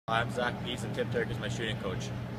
I'm Pease and Turk is my shooting coach.